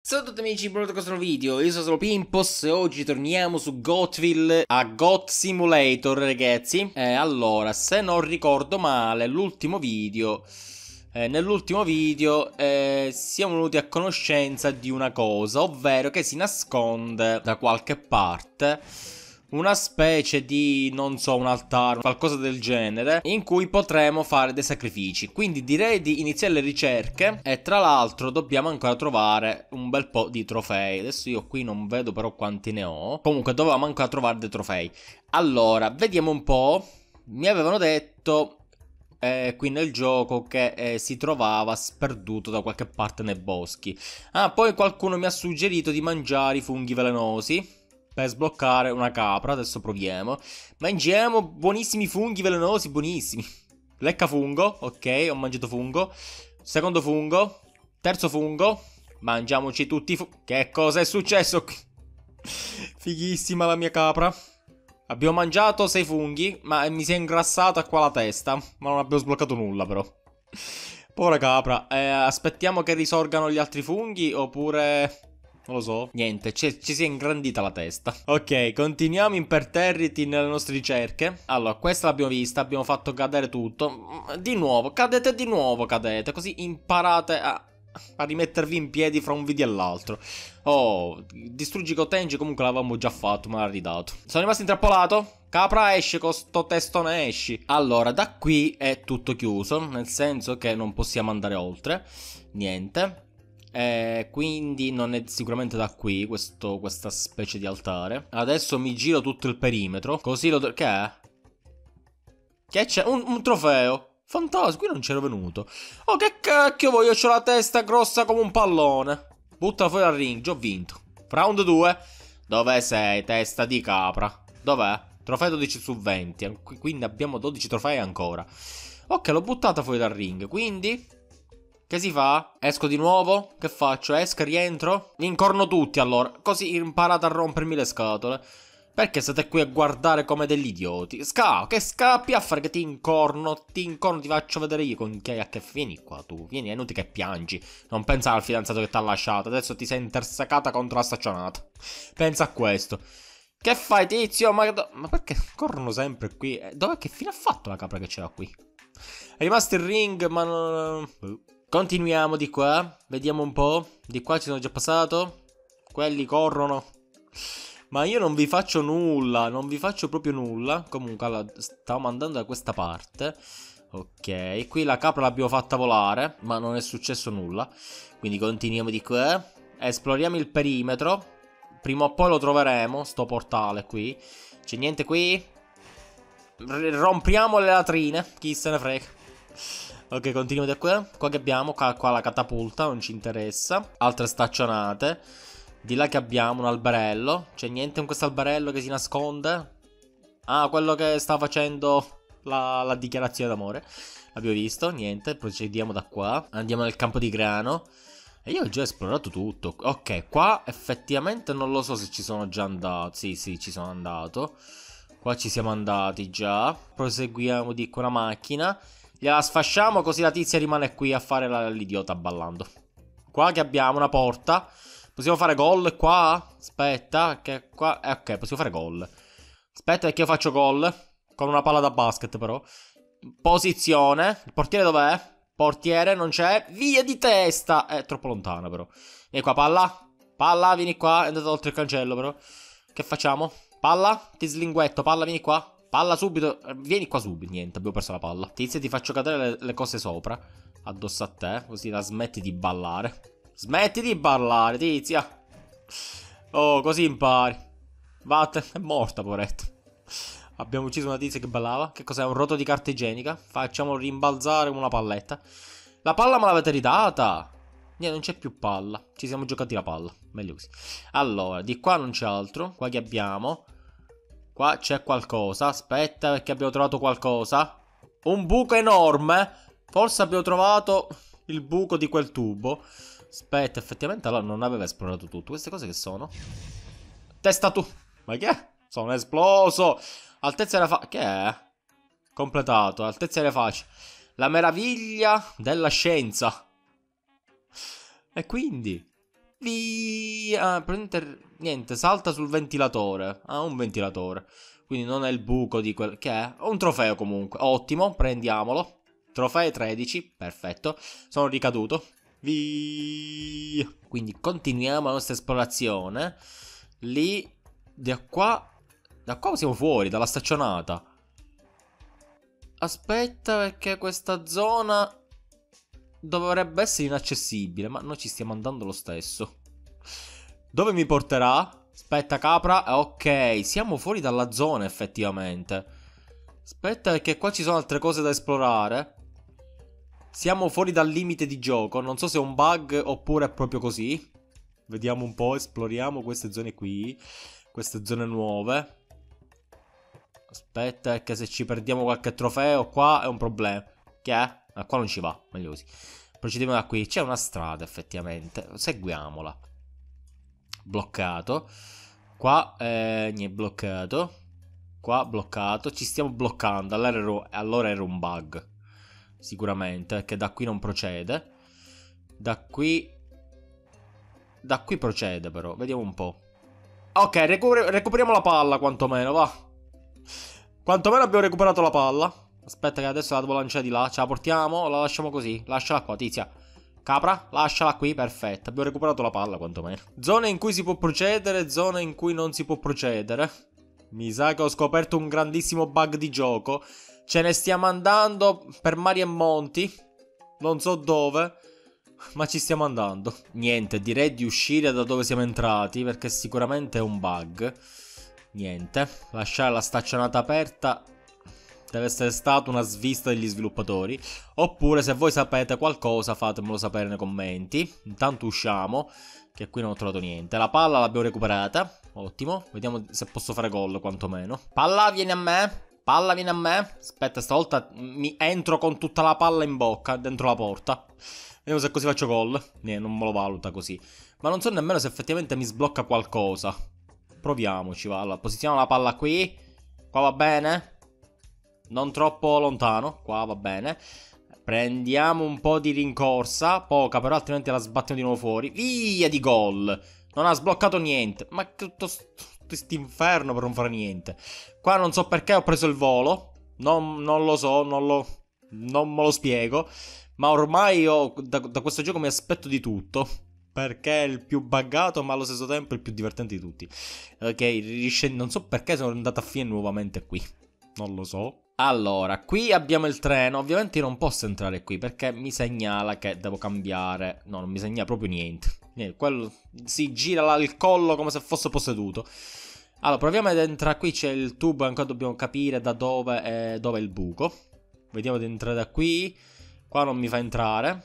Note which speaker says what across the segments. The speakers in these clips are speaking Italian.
Speaker 1: Ciao a tutti amici, benvenuti a questo nuovo video. Io sono Pimpos e oggi torniamo su Goatville a Goat Simulator, ragazzi. Allora, se non ricordo male, nell'ultimo video siamo venuti a conoscenza di una cosa, ovvero che si nasconde da qualche parte una specie di, non so, un altare, qualcosa del genere, in cui potremo fare dei sacrifici. Quindi direi di iniziare le ricerche. E tra l'altro dobbiamo ancora trovare un bel po' di trofei. Adesso io qui non vedo però quanti ne ho. Comunque dovevamo ancora trovare dei trofei. Allora, vediamo un po'. Mi avevano detto qui nel gioco che si trovava sperduto da qualche parte nei boschi. Ah, poi qualcuno mi ha suggerito di mangiare i funghi velenosi per sbloccare una capra. Adesso proviamo. Mangiamo buonissimi funghi velenosi, buonissimi. Lecca fungo, ok, ho mangiato fungo. Secondo fungo. Terzo fungo. Mangiamoci tutti i funghi. Che cosa è successo qui? Fighissima la mia capra. Abbiamo mangiato 6 funghi, ma mi si è ingrassata qua la testa. Ma non abbiamo sbloccato nulla però. Povera capra. Aspettiamo che risorgano gli altri funghi oppure... non lo so. Niente, ci si è ingrandita la testa. Ok, continuiamo imperterriti nelle nostre ricerche. Allora, questa l'abbiamo vista, abbiamo fatto cadere tutto. Di nuovo, cadete di nuovo, cadete. Così imparate a rimettervi in piedi fra un video e l'altro. Oh, distruggi Gotenji comunque l'avevamo già fatto, me l'ha ridato. Sono rimasto intrappolato. Capra, esci con sto testone, esci. Allora, da qui è tutto chiuso, nel senso che non possiamo andare oltre. Niente. Quindi non è sicuramente da qui questa specie di altare. Adesso mi giro tutto il perimetro, così lo... Che è? Che c'è? Un trofeo. Fantastico, qui non c'ero venuto. Oh, che cacchio vuoi? Io c'ho la testa grossa come un pallone. Buttala fuori dal ring, già ho vinto. Round 2. Dove sei, testa di capra? Dov'è? Trofeo 12 su 20. Quindi abbiamo 12 trofei ancora. Ok, l'ho buttata fuori dal ring, quindi... che si fa? Esco di nuovo? Che faccio? Esco, rientro? Mi incorno tutti allora. Così imparate a rompermi le scatole. Perché siete qui a guardare come degli idioti? Che scappi a fare che ti incorno, ti faccio vedere io con chi hai a che... Vieni qua tu, vieni, è inutile che piangi. Non pensare al fidanzato che ti ha lasciato. Adesso ti sei intersecata contro la staccionata. Pensa a questo. Che fai, tizio? Ma perché corrono sempre qui? Dov'è che fine ha fatto la capra che c'era qui? È rimasto il ring, ma non... Continuiamo di qua, vediamo un po'. Di qua ci sono già passato. Quelli corrono. Ma io non vi faccio nulla, non vi faccio proprio nulla. Comunque, allora, stavo andando da questa parte. Ok, qui la capra l'abbiamo fatta volare, ma non è successo nulla. Quindi continuiamo di qua. Esploriamo il perimetro. Prima o poi lo troveremo, sto portale qui. C'è niente qui. Rompiamo le latrine, chi se ne frega. Ok, continuiamo da qua. Qua che abbiamo? Qua la catapulta, non ci interessa. Altre staccionate. Di là che abbiamo un alberello. C'è niente in questo alberello che si nasconde? Ah, quello che sta facendo la dichiarazione d'amore. Abbiamo visto, niente. Procediamo da qua. Andiamo nel campo di grano. E io ho già esplorato tutto. Ok, qua effettivamente non lo so se ci sono già andato. Sì, ci sono andato. Qua ci siamo andati già. Proseguiamo di qua una macchina. Gliela sfasciamo così la tizia rimane qui a fare l'idiota ballando. Qua che abbiamo una porta. Possiamo fare gol qua? Aspetta, che qua... ok, possiamo fare gol. Aspetta che io faccio gol. Con una palla da basket però. Posizione. Il portiere dov'è? Portiere non c'è. Via di testa. È troppo lontana però. Vieni qua, palla. Palla, vieni qua. È andata oltre il cancello però. Che facciamo? Palla. Ti slinguetto. Palla, vieni qua. Palla subito, vieni qua subito. Niente, abbiamo perso la palla. Tizia, ti faccio cadere le cose sopra. Addosso a te, così la smetti di ballare. Smetti di ballare, tizia. Oh, così impari. Vattene, è morta, poveretto. Abbiamo ucciso una tizia che ballava. Che cos'è? Un rotolo di carta igienica. Facciamo rimbalzare come una palletta. La palla me l'avete ridata. Niente, non c'è più palla. Ci siamo giocati la palla. Meglio così. Allora, di qua non c'è altro. Qua che abbiamo... qua c'è qualcosa. Aspetta, perché abbiamo trovato qualcosa. Un buco enorme. Forse abbiamo trovato il buco di quel tubo. Aspetta, effettivamente allora non aveva esplorato tutto. Queste cose che sono? Testa tu. Ma che è? Sono esploso. Altezza delle facce. Che è? Completato. Altezza delle facce. La meraviglia della scienza. E quindi Via. Niente, salta sul ventilatore. Ah, un ventilatore. Quindi non è il buco di quel... Che è? Un trofeo comunque. Ottimo, prendiamolo. Trofei 13, perfetto. Sono ricaduto. Via. Quindi continuiamo la nostra esplorazione. Lì, da qua siamo fuori, dalla staccionata. Aspetta, perché questa zona dovrebbe essere inaccessibile, ma noi ci stiamo andando lo stesso. Dove mi porterà? Aspetta, capra. Ok, siamo fuori dalla zona effettivamente. Aspetta, perché qua ci sono altre cose da esplorare. Siamo fuori dal limite di gioco. Non so se è un bug oppure è proprio così. Vediamo un po', esploriamo queste zone qui. Queste zone nuove. Aspetta, perché se ci perdiamo qualche trofeo qua è un problema. Che è? Ah, qua non ci va, meglio così. Procediamo da qui. C'è una strada effettivamente. Seguiamola. Bloccato. Qua niente, bloccato. Qua bloccato. Ci stiamo bloccando. Allora era un bug. Sicuramente, perché da qui non procede. Da qui procede però. Vediamo un po'. Ok, recuperiamo la palla quantomeno, va. Quantomeno abbiamo recuperato la palla. Aspetta che adesso la devo lanciare di là. Ce la portiamo o la lasciamo così? Lasciala qua, tizia. Capra, lasciala qui, perfetto. Abbiamo recuperato la palla quantomeno. Zone in cui si può procedere, zone in cui non si può procedere. Mi sa che ho scoperto un grandissimo bug di gioco. Ce ne stiamo andando per mari e monti. Non so dove, ma ci stiamo andando. Niente, direi di uscire da dove siamo entrati, perché sicuramente è un bug. Niente, lasciare la staccionata aperta deve essere stata una svista degli sviluppatori. Oppure se voi sapete qualcosa fatemelo sapere nei commenti. Intanto usciamo, che qui non ho trovato niente. La palla l'abbiamo recuperata. Ottimo, vediamo se posso fare gol quantomeno. Palla, vieni a me. Palla, vieni a me. Aspetta, stavolta mi entro con tutta la palla in bocca dentro la porta. Vediamo se così faccio gol. Non me lo valuta così. Ma non so nemmeno se effettivamente mi sblocca qualcosa. Proviamoci, va. Allora, posizioniamo la palla qui. Qua va bene. Non troppo lontano. Qua va bene. Prendiamo un po' di rincorsa. Poca, però altrimenti la sbattiamo di nuovo fuori. Via di gol. Non ha sbloccato niente. Ma tutto quest'inferno per non fare niente. Qua non so perché ho preso il volo. Non lo so, non me lo spiego. Ma ormai io da questo gioco mi aspetto di tutto. Perché è il più buggato, ma allo stesso tempo il più divertente di tutti. Ok, non so perché sono andato a fine nuovamente qui. Non lo so. Allora, qui abbiamo il treno. Ovviamente io non posso entrare qui perché mi segnala che devo cambiare. No, non mi segnala proprio niente. Quello si gira là il collo come se fosse posseduto. Allora, proviamo ad entrare qui. C'è il tubo, ancora dobbiamo capire da dove è il buco. Vediamo di entrare da qui. Qua non mi fa entrare.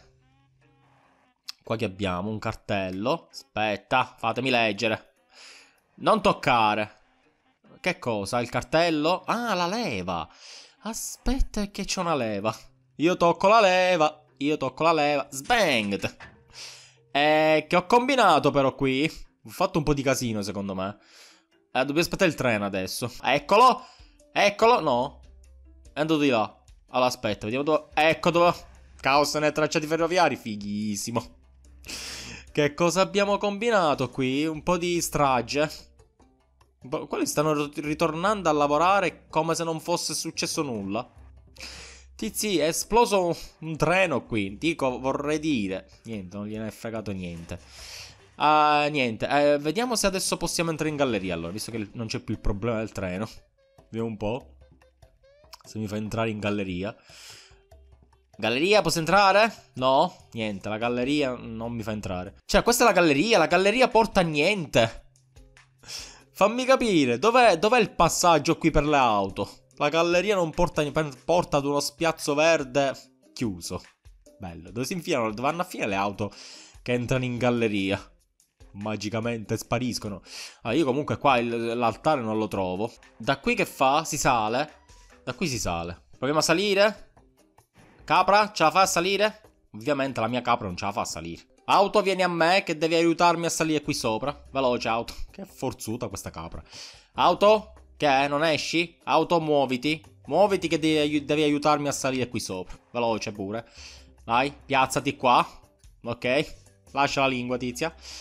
Speaker 1: Qua che abbiamo? Un cartello. Aspetta, fatemi leggere. Non toccare. Che cosa? Il cartello? Ah, la leva. Aspetta che c'è una leva. Io tocco la leva. Io tocco la leva. Sbanged. Che ho combinato però qui. Ho fatto un po' di casino secondo me. Dobbiamo aspettare il treno adesso. Eccolo. Eccolo. No. È andato di là. Allora aspetta. Vediamo dove. Ecco dove. Caos nei tracciati ferroviari. Fighissimo. Che cosa abbiamo combinato qui? Un po' di strage. Quelli stanno ritornando a lavorare come se non fosse successo nulla. Tizi, è esploso un treno qui. Dico, vorrei dire. Niente, non gliene è fregato niente. Niente, vediamo se adesso possiamo entrare in galleria allora, visto che non c'è più il problema del treno. Vediamo un po' se mi fa entrare in galleria. Galleria, posso entrare? No, niente, la galleria non mi fa entrare. Cioè, questa è la galleria porta a niente. Fammi capire, dov'è il passaggio qui per le auto? La galleria non porta ad uno spiazzo verde chiuso. Bello, dove si infilano? Dove vanno a finire le auto che entrano in galleria? Magicamente spariscono. Io comunque qua l'altare non lo trovo. Da qui che fa? Si sale? Da qui si sale. Proviamo a salire? Capra, ce la fa a salire? Ovviamente la mia capra non ce la fa a salire. Auto, vieni a me che devi aiutarmi a salire qui sopra. Veloce, auto. Che forzuta questa capra. Auto, che è? Non esci? Auto, muoviti. Muoviti che devi aiutarmi a salire qui sopra. Veloce pure. Vai, piazzati qua. Ok. Lascia la lingua, tizia.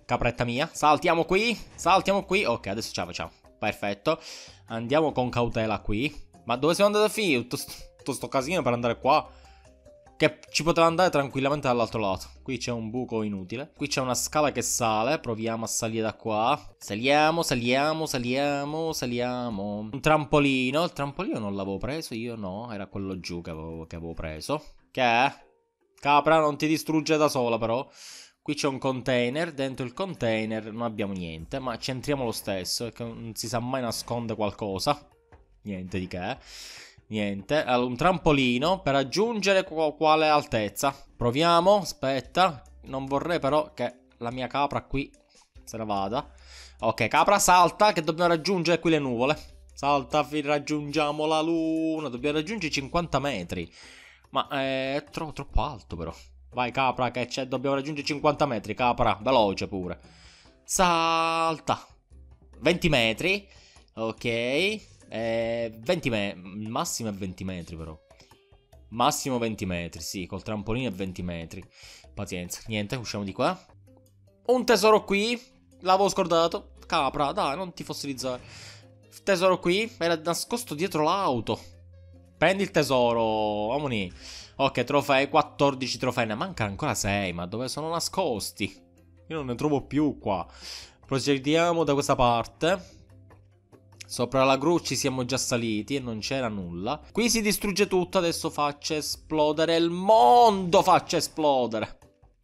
Speaker 1: capretta mia. Saltiamo qui. Saltiamo qui. Ok, adesso ce la facciamo. Perfetto. Andiamo con cautela qui. Ma dove siamo andati a finire? Tutto sto casino per andare qua. Che ci poteva andare tranquillamente dall'altro lato. Qui c'è un buco inutile. Qui c'è una scala che sale. Proviamo a salire da qua. Saliamo, saliamo, saliamo, saliamo. Un trampolino. Il trampolino non l'avevo preso io, no. Era quello giù che avevo preso. Che è? Capra, non ti distrugge da sola però. Qui c'è un container. Dentro il container non abbiamo niente. Ma ci entriamo lo stesso. Perché non si sa mai nasconde qualcosa. Niente di che. Niente, allora, un trampolino per raggiungere quale altezza? Proviamo, aspetta. Non vorrei però che la mia capra qui se ne vada. Ok, capra, salta che dobbiamo raggiungere qui le nuvole. Salta, raggiungiamo la luna. Dobbiamo raggiungere 50 metri. Ma è troppo alto però. Vai capra che c'è, dobbiamo raggiungere 50 metri. Capra, veloce pure. Salta. 20 metri. Ok. 20 metri. Massimo è 20 metri però. Massimo 20 metri, sì, col trampolino è 20 metri. Pazienza, niente, usciamo di qua. Un tesoro qui. L'avevo scordato. Capra, dai, non ti fossilizzare. Tesoro qui. Era nascosto dietro l'auto. Prendi il tesoro. Amoni. Ok, trofei, 14 trofei. Ne mancano ancora 6. Ma dove sono nascosti? Io non ne trovo più qua. Procediamo da questa parte. Sopra la gru ci siamo già saliti e non c'era nulla. Qui si distrugge tutto. Adesso faccio esplodere il mondo. Faccio esplodere.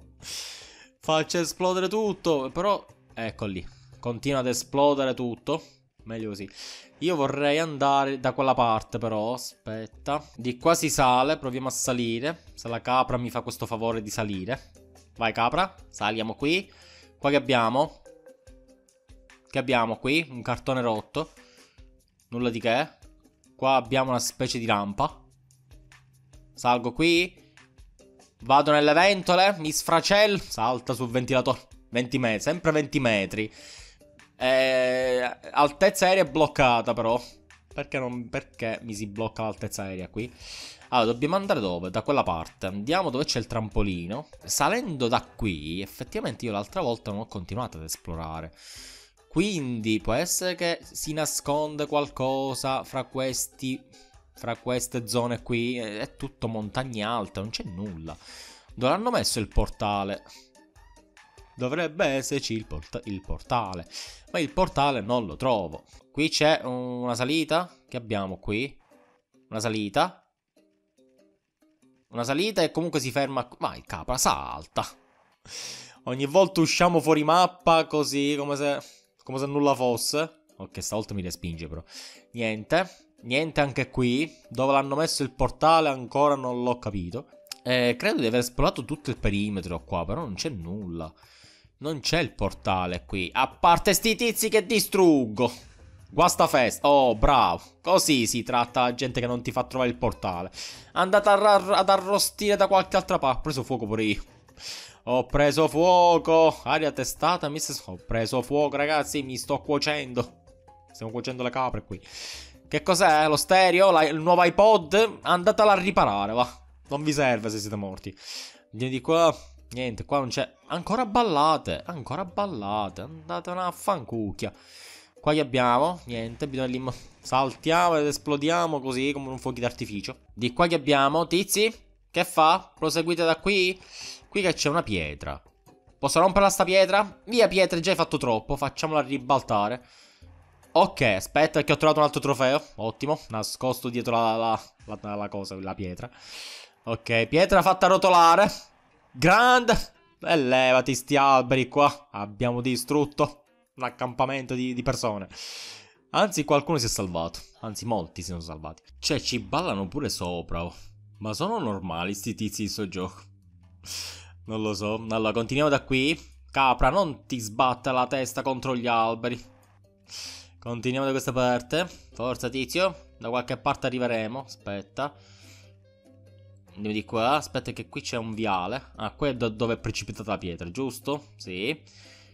Speaker 1: Faccio esplodere tutto. Però, ecco lì. Continua ad esplodere tutto. Meglio così. Io vorrei andare da quella parte però. Aspetta. Di qua si sale. Proviamo a salire. Se la capra mi fa questo favore di salire. Vai capra. Saliamo qui. Qua che abbiamo? Che abbiamo qui? Un cartone rotto. Nulla di che. Qua abbiamo una specie di rampa. Salgo qui. Vado nelle ventole. Mi sfracello. Salta sul ventilatore. 20 metri. Sempre 20 metri. Altezza aerea bloccata però. Perché mi si blocca l'altezza aerea qui? Allora dobbiamo andare dove? Da quella parte. Andiamo dove c'è il trampolino. Salendo da qui. Effettivamente io l'altra volta non ho continuato ad esplorare. Quindi può essere che si nasconde qualcosa fra queste zone qui. È tutto montagne alte, non c'è nulla. Dove hanno messo il portale? Dovrebbe esserci il portale. Ma il portale non lo trovo. Qui c'è una salita. Che abbiamo qui? Una salita. Una salita e comunque si ferma. Vai capra, salta. Ogni volta usciamo fuori mappa così come se nulla fosse. Ok, stavolta mi respinge però. Niente. Niente anche qui. Dove l'hanno messo il portale ancora non l'ho capito. Credo di aver esplorato tutto il perimetro qua. Però non c'è nulla. Non c'è il portale qui. A parte sti tizi che distruggo. Guasta festa. Oh, bravo. Così si tratta la gente che non ti fa trovare il portale. Andate ad arrostire da qualche altra parte. Ho preso fuoco pure io. Ho preso fuoco. Aria testata. Ho preso fuoco, ragazzi. Mi sto cuocendo. Stiamo cuocendo le capre qui. Che cos'è? Lo stereo? Il nuovo iPod? Andatela a riparare, va. Non vi serve se siete morti. Andiamo di qua. Niente, qua non c'è. Ancora ballate. Ancora ballate. Andatela a fancucchia. Qua che abbiamo? Niente, bisogna saltiamo ed esplodiamo così come un fuoco d'artificio. Di qua che abbiamo? Tizi? Che fa? Proseguite da qui? Qui che c'è una pietra. Posso romperla sta pietra? Via pietra, già hai fatto troppo. Facciamola ribaltare. Ok, aspetta che ho trovato un altro trofeo. Ottimo, nascosto dietro la cosa, la pietra. Ok, pietra fatta rotolare. Grande. E levati sti alberi qua. Abbiamo distrutto un accampamento di persone. Anzi, qualcuno si è salvato. Anzi, molti si sono salvati. Cioè, ci ballano pure sopra. Oh. Ma sono normali sti tizi di sto gioco? Non lo so. Allora, continuiamo da qui. Capra, non ti sbatta la testa contro gli alberi. Continuiamo da questa parte. Forza, tizio. Da qualche parte arriveremo. Aspetta. Andiamo di qua. Aspetta che qui c'è un viale. Ah, qui è dove è precipitata la pietra, giusto? Sì.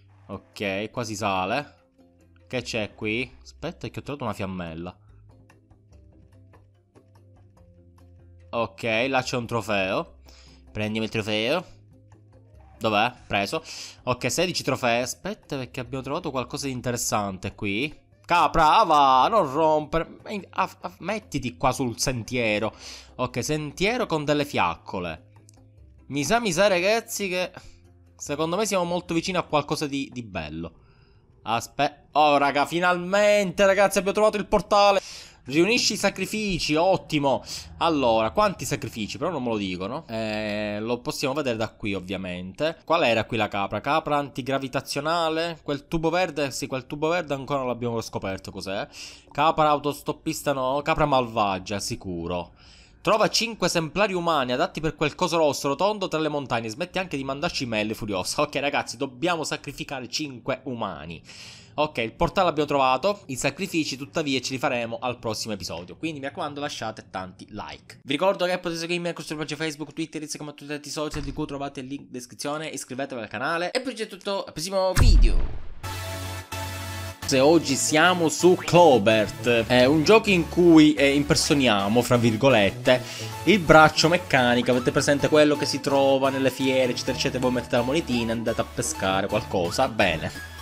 Speaker 1: Ok, qua si sale. Che c'è qui? Aspetta che ho trovato una fiammella. Ok, là c'è un trofeo. Prendiamo il trofeo. Dov'è? Preso. Ok, 16 trofei. Aspetta, perché abbiamo trovato qualcosa di interessante qui. Capra, va, non rompere. Mettiti qua sul sentiero. Ok, sentiero con delle fiaccole. Mi sa, ragazzi, che secondo me siamo molto vicini a qualcosa di bello. Aspetta. Oh, raga, finalmente, ragazzi, abbiamo trovato il portale. Riunisci i sacrifici, ottimo. Allora, quanti sacrifici? Però non me lo dicono. Lo possiamo vedere da qui, ovviamente. Qual era qui la capra? Capra antigravitazionale? Quel tubo verde? Sì, quel tubo verde ancora non l'abbiamo scoperto cos'è. Capra autostoppista no. Capra malvagia, sicuro. Trova 5 esemplari umani adatti per quel coso rosso rotondo tra le montagne. Smetti anche di mandarci mail furiosa. Ok, ragazzi, dobbiamo sacrificare 5 umani. Ok, il portale l'abbiamo trovato. I sacrifici, tuttavia, ce li faremo al prossimo episodio. Quindi mi raccomando, lasciate tanti like. Vi ricordo che potete seguirmi anche sulle pagine Facebook, Twitter, Instagram, tutti i social di cui trovate il link in descrizione. Iscrivetevi al canale. E poi c'è tutto al prossimo video. Oggi siamo su Clobert, è un gioco in cui impersoniamo, fra virgolette, il braccio meccanico. Avete presente quello che si trova nelle fiere, eccetera eccetera? Voi mettete la monetina e andate a pescare qualcosa. Bene.